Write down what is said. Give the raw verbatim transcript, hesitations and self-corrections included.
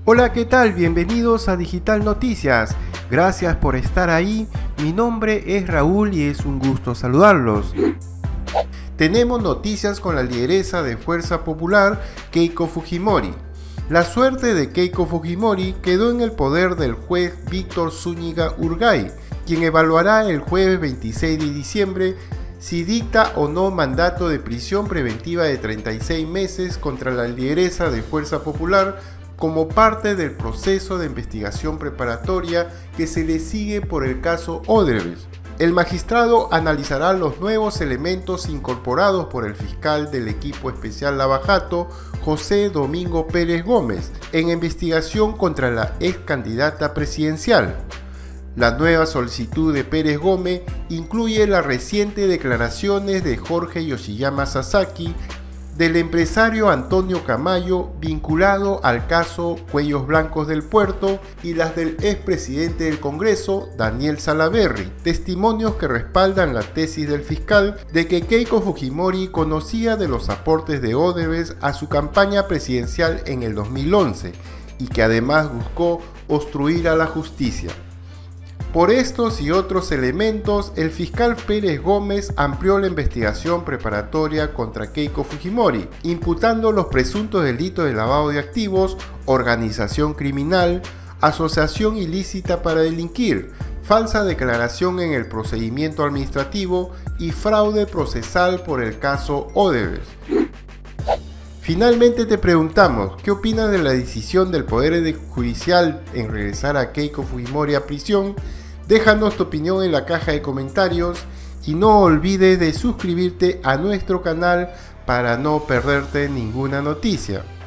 Hola, ¿qué tal? Bienvenidos a Digital Noticias. Gracias por estar ahí. Mi nombre es Raúl y es un gusto saludarlos. Tenemos noticias con la lideresa de Fuerza Popular, Keiko Fujimori. La suerte de Keiko Fujimori quedó en el poder del juez Víctor Zúñiga Urgay, quien evaluará el jueves veintiséis de diciembre si dicta o no mandato de prisión preventiva de treinta y seis meses contra la lideresa de Fuerza Popular como parte del proceso de investigación preparatoria que se le sigue por el caso Odebrecht. El magistrado analizará los nuevos elementos incorporados por el fiscal del equipo especial Lava Jato, José Domingo Pérez Gómez, en investigación contra la ex candidata presidencial. La nueva solicitud de Pérez Gómez incluye las recientes declaraciones de Jorge Yoshiyama Sasaki, del empresario Antonio Camayo vinculado al caso Cuellos Blancos del Puerto y las del expresidente del Congreso, Daniel Salaverry, testimonios que respaldan la tesis del fiscal de que Keiko Fujimori conocía de los aportes de Odebrecht a su campaña presidencial en el dos mil once y que además buscó obstruir a la justicia. Por estos y otros elementos, el fiscal Pérez Gómez amplió la investigación preparatoria contra Keiko Fujimori, imputando los presuntos delitos de lavado de activos, organización criminal, asociación ilícita para delinquir, falsa declaración en el procedimiento administrativo y fraude procesal por el caso Odebrecht. Finalmente te preguntamos, ¿qué opinas de la decisión del Poder Judicial en regresar a Keiko Fujimori a prisión? Déjanos tu opinión en la caja de comentarios y no olvides de suscribirte a nuestro canal para no perderte ninguna noticia.